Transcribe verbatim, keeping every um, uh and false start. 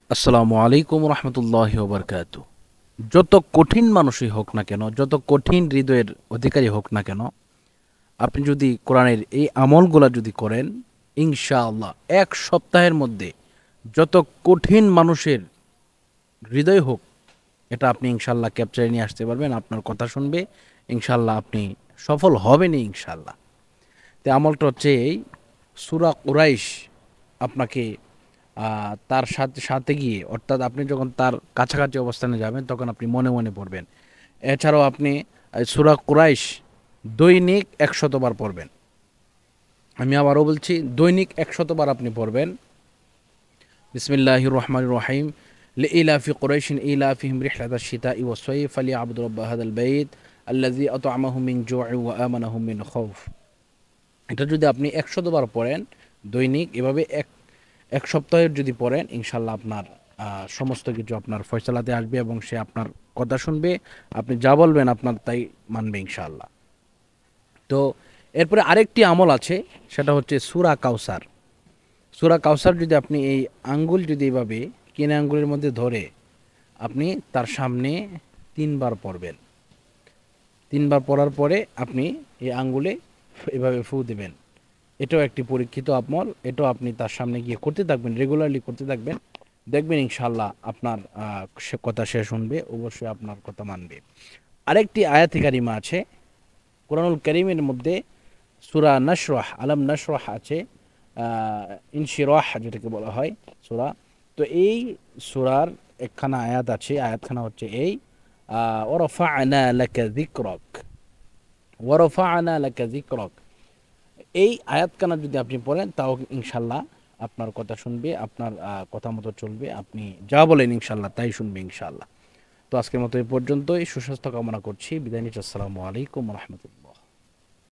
আসসালামু আলাইকুম রহমতুল্লাহি ওবরকাতু। যত কঠিন মানুষই হোক না কেন, যত কঠিন হৃদয়ের অধিকারী হোক না কেন, আপনি যদি কোরআনের এই আমলগুলা যদি করেন, ইনশাআল্লাহ এক সপ্তাহের মধ্যে যত কঠিন মানুষের হৃদয় হোক, এটা আপনি ইনশাআল্লাহ ক্যাপচারে নিয়ে আসতে পারবেন। আপনার কথা শুনবে, ইনশাআল্লাহ আপনি সফল হবেনই ইনশাআল্লাহ। তো আমলটা হচ্ছে এই সূরা কুরাইশ। আপনাকে আহ, তার সাথে সাথে গিয়ে, অর্থাৎ আপনি যখন তার কাছাকাছি অবস্থানে যাবেন তখন আপনি মনে মনে পড়বেন। এছাড়াও আপনি আহ, সূরা কুরাইশ দৈনিক একশতবার পড়বেন। আমি আবারও বলছি, দৈনিক একশতবার আপনি পড়বেন। বিসমিল্লাহির রহমানির রহিম। লিইলাফি কুরাইশিন ইলাফিহিম রিহলাতাশ শিতাই ওয়াস সাইফ ফালিয়াবুদু রাব্ব হাযাল বাইত আল্লাযী আত'আমাহুম মিন জু'ইন ওয়া আমানাহুম মিন খাউফ। এটা যদি আপনি একশতবার পড়েন দৈনিক, এভাবে এক এক সপ্তাহের যদি পড়েন, ইনশাল্লাহ আপনার আহ, সমস্ত কিছু আপনার ফয়সালাতে আসবে এবং সে আপনার কথা শুনবে। আপনি যা বলবেন আপনার তাই মানবে ইনশাআল্লাহ। তো এরপরে আরেকটি আমল আছে, সেটা হচ্ছে সূরা কাউসার। সূরা কাউসার যদি আপনি এই আঙ্গুল যদি এভাবে কিনে আঙ্গুলের মধ্যে ধরে আপনি তার সামনে তিনবার পড়বেন। তিনবার পড়ার পরে আপনি এই আঙ্গুলে এভাবে ফু দেবেন। এটাও একটি পরীক্ষিত আমল। এটাও আপনি তার সামনে গিয়ে করতে থাকবেন, রেগুলারলি করতে থাকবেন। দেখবেন ইনশাল্লাহ আপনার আহ, সে কথা সে শুনবে, অবশ্যই আপনার কথা মানবে। আরেকটি আয়াতে কারিমা আছে কোরআনুল কারীমের মধ্যে, সূরা নাশরাহ, আলাম নাশরাহ আছে, আহ, ইনশিরাহ যেটাকে বলা হয় সূরা। তো এই সূরার একখানা আয়াত আছে, আয়াতখানা হচ্ছে এই আহ, ওয়ারাফা'না লাকা যিকরাক, ওয়ারাফা'না লাকা যিকরাক। এই আয়াতখানা যদি আপনি পড়েন, তাও ইনশাল্লাহ আপনার কথা শুনবে, আপনার আহ, কথা মতো চলবে। আপনি যা বলেন ইনশাল্লাহ তাই শুনবে ইনশাল্লাহ। তো আজকের মতো এই পর্যন্তই। সুস্বাস্থ্য কামনা করছি, বিদায় নিচ্ছি। আসসালামু আলাইকুম রহমতুল্লাহ।